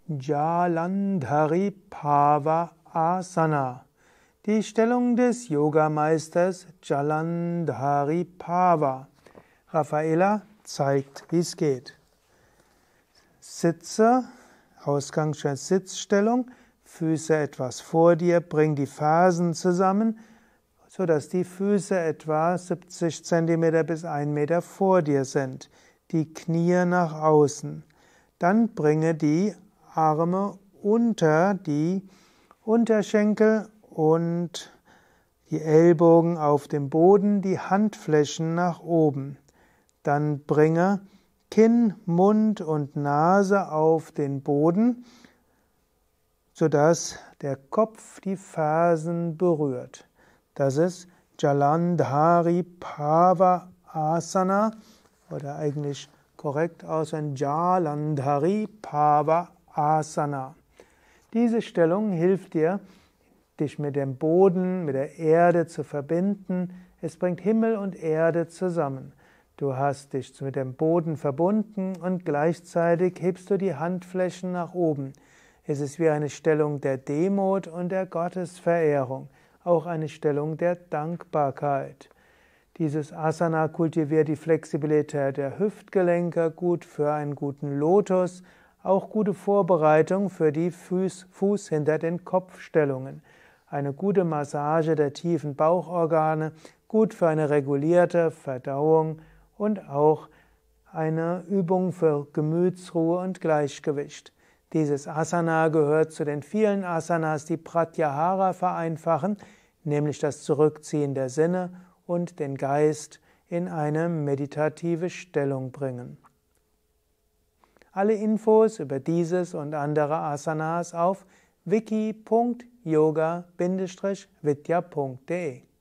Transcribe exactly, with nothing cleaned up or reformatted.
Jalandhari Pava Asana. Die Stellung des Yogameisters Jalandhari Pava. Raffaella zeigt, wie es geht. Sitze, Ausgangsstellung, Sitzstellung, Füße etwas vor dir, bring die Fersen zusammen, sodass die Füße etwa siebzig Zentimeter bis ein Meter vor dir sind. Die Knie nach außen. Dann bringe die Arme unter die Unterschenkel und die Ellbogen auf dem Boden, die Handflächen nach oben. Dann bringe Kinn, Mund und Nase auf den Boden, sodass der Kopf die Fersen berührt. Das ist Jalandhari Pava Asana oder eigentlich korrekt aus ein Jalandhari Pava Asana. Diese Stellung hilft dir, dich mit dem Boden, mit der Erde zu verbinden. Es bringt Himmel und Erde zusammen. Du hast dich mit dem Boden verbunden und gleichzeitig hebst du die Handflächen nach oben. Es ist wie eine Stellung der Demut und der Gottesverehrung, auch eine Stellung der Dankbarkeit. Dieses Asana kultiviert die Flexibilität der Hüftgelenke, gut für einen guten Lotus, auch gute Vorbereitung für die Fuß, Fuß hinter den Kopfstellungen. Eine gute Massage der tiefen Bauchorgane, gut für eine regulierte Verdauung und auch eine Übung für Gemütsruhe und Gleichgewicht. Dieses Asana gehört zu den vielen Asanas, die Pratyahara vereinfachen, nämlich das Zurückziehen der Sinne und den Geist in eine meditative Stellung bringen. Alle Infos über dieses und andere Asanas auf wiki punkt yoga bindestrich vidya punkt de